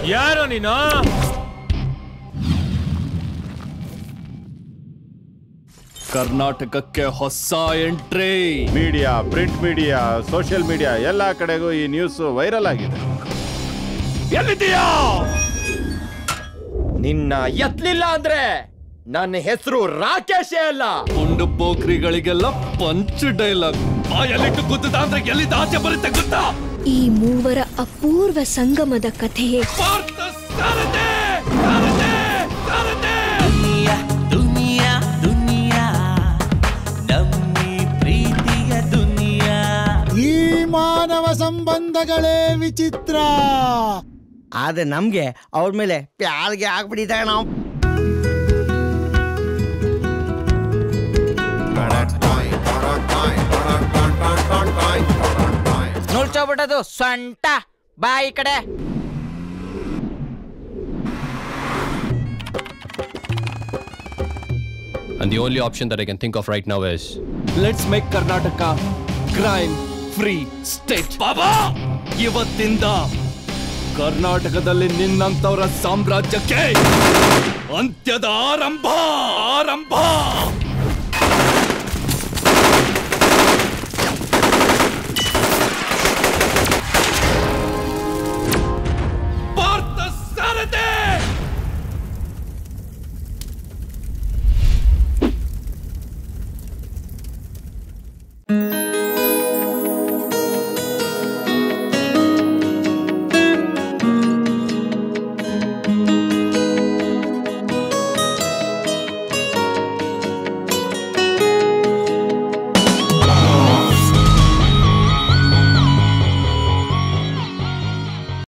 ಯಾರೋ ನೀನು? ಕರ್ನಾಟಕಕ್ಕೆ ಹೊಸ entry. Media, print media, social media ಎಲ್ಲಾ ಕಡೆಗೂ ಈ ನ್ಯೂಸ್ ವೈರಲ್ ಆಗಿದೆ. ಎಲ್ಲಿದ್ದೀಯಾ? ನಿನ್ನ ಎತ್ತಲಿಲ್ಲ ಅಂದ್ರೆ ನನ್ನ ಹೆಸರು ರಾಕೇಶೇ ಅಲ್ಲ. ಪುಂಡು ಪೋಖ್ರಿಗಳಿಗೆಲ್ಲ ಪಂಚ್ ಡೈಲಾಗ್. ಎಲ್ಲಿಟ್ಟು ಗುದ್ದದ ಅಂದ್ರೆ ಎಲ್ಲಿದ್ದ ಆಚೆ ಬರುತ್ತೆ ಗೊತ್ತಾ? ಈ ಮೂವರ ಅಪೂರ್ವ ಸಂಗಮದ ಕಥೆಯೇ ಈ ಮಾನವ ಸಂಬಂಧಗಳೇ ವಿಚಿತ್ರ. ಆದ್ರೆ ನಮ್ಗೆ ಅವ್ರ ಮೇಲೆ ಪ್ಯಾಲ್ಗೆ ಆಗ್ಬಿಟ್ಟಿದ್ದಾಗ ನಾವು ನುಳ್ಚೋಬಿಟ್ಟದು ಸೊಂಟ. ಬಾ ಈ ಕಡೆ. And the only option that I can think of right now is let's make Karnataka crime free state. ಬಾಬಾ, ಇವತ್ತಿಂದ ಕರ್ನಾಟಕದಲ್ಲಿ ನಿನ್ನಂತವರ ಸಾಮ್ರಾಜ್ಯಕ್ಕೆ ಅಂತ್ಯದ ಆರಂಭ.